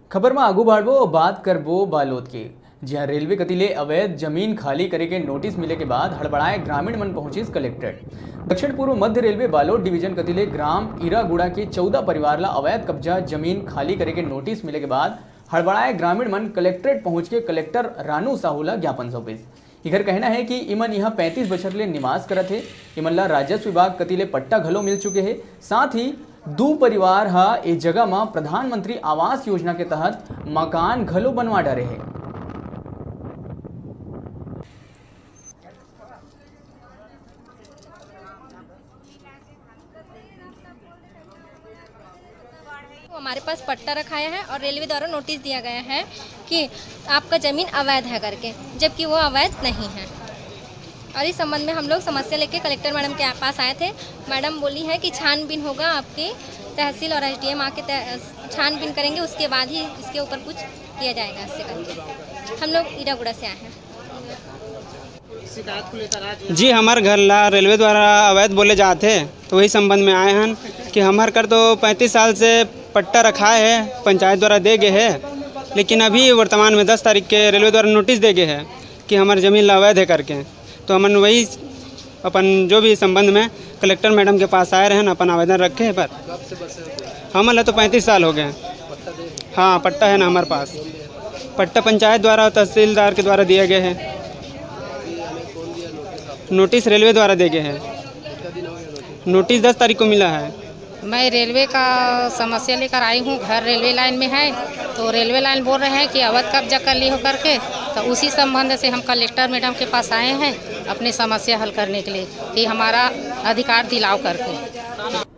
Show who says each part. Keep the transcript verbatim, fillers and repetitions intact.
Speaker 1: खबर में आगू बढ़ो बात करबो बालोद की। जी हाँ, रेलवे कतिले अवैध जमीन खाली करे के नोटिस मिले के बाद हड़बड़ाए ग्रामीण मन पहुंची कलेक्ट्रेट। दक्षिण पूर्व मध्य रेलवे बालोद डिवीजन कतिले ग्राम ईरागुड़ा के चौदह परिवार ला अवैध कब्जा जमीन खाली करे के नोटिस मिले के बाद हड़बड़ाए ग्रामीण मन कलेक्ट्रेट पहुंच के कलेक्टर रानू साहू ला ज्ञापन सौंपिस। इधर कहना है कि इमन यहाँ पैंतीस बछर ले निवास करत है। इमन ला राजस्व विभाग कतिले पट्टा घलो मिल चुके हैं। साथ ही दो परिवार हा इस जगह में प्रधानमंत्री आवास योजना के तहत मकान घलो बनवा डारे है।
Speaker 2: हमारे पास पट्टा रखाया है और रेलवे द्वारा नोटिस दिया गया है कि आपका ज़मीन अवैध है करके, जबकि वो अवैध नहीं है। और इस संबंध में हम लोग समस्या लेके कलेक्टर मैडम के पास आए थे। मैडम बोली है कि छानबीन होगा, आपकी तहसील और एसडीएम आके छानबीन करेंगे, उसके बाद ही इसके ऊपर कुछ किया जाएगा। इससे करके हम लोग ईरागुड़ा से आए हैं।
Speaker 3: जी, हमारे घर ला रेलवे द्वारा अवैध बोले जाते तो वही संबंध में आए हैं कि हमारे घर तो पैंतीस साल से पट्टा रखा है, पंचायत द्वारा दे गए है, लेकिन अभी वर्तमान में दस तारीख के रेलवे द्वारा नोटिस दे गए है कि हमारे ज़मीन ला अवैध है करके। तो हमन वही अपन जो भी संबंध में कलेक्टर मैडम के पास आए रहे, अपन आवेदन रखे हैं। पर हमारे तो पैंतीस साल हो गए। हाँ, पट्टा है ना हमारे पास। पट्टा पंचायत द्वारा और तहसीलदार के द्वारा दिए गए हैं। नोटिस रेलवे द्वारा दे गए हैं। नोटिस दस तारीख को मिला है।
Speaker 4: मैं रेलवे का समस्या लेकर आई हूँ। घर रेलवे लाइन में है, तो रेलवे लाइन बोल रहे हैं कि अवैध कब्जा कर ली हो करके। तो उसी संबंध से हम कलेक्टर मैडम के पास आए हैं अपनी समस्या हल करने के लिए कि हमारा अधिकार दिलाओ करके।